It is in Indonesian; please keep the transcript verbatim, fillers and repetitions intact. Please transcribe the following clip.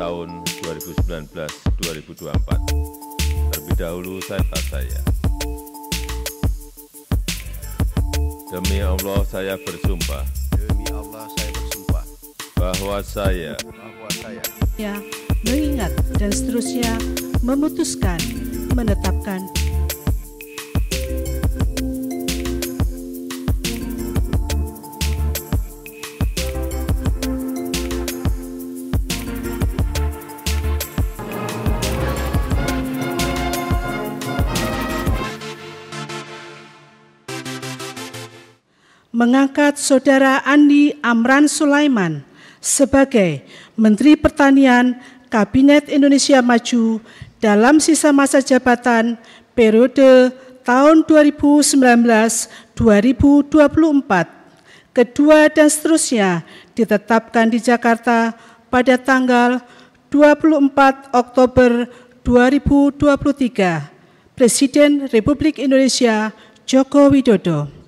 tahun dua ribu sembilan belas sampai dua ribu dua puluh empat. Terlebih dahulu saya saya. Demi Allah saya bersumpah. Demi Allah saya bersumpah. Bahwa saya. Bahwa saya. Ya, mengingat dan seterusnya memutuskan, menetapkan. Mengangkat Saudara Andi Amran Sulaiman sebagai Menteri Pertanian Kabinet Indonesia Maju dalam sisa masa jabatan periode tahun dua ribu sembilan belas sampai dua ribu dua puluh empat. Kedua dan seterusnya ditetapkan di Jakarta pada tanggal dua puluh empat Oktober dua ribu dua puluh tiga. Presiden Republik Indonesia Joko Widodo.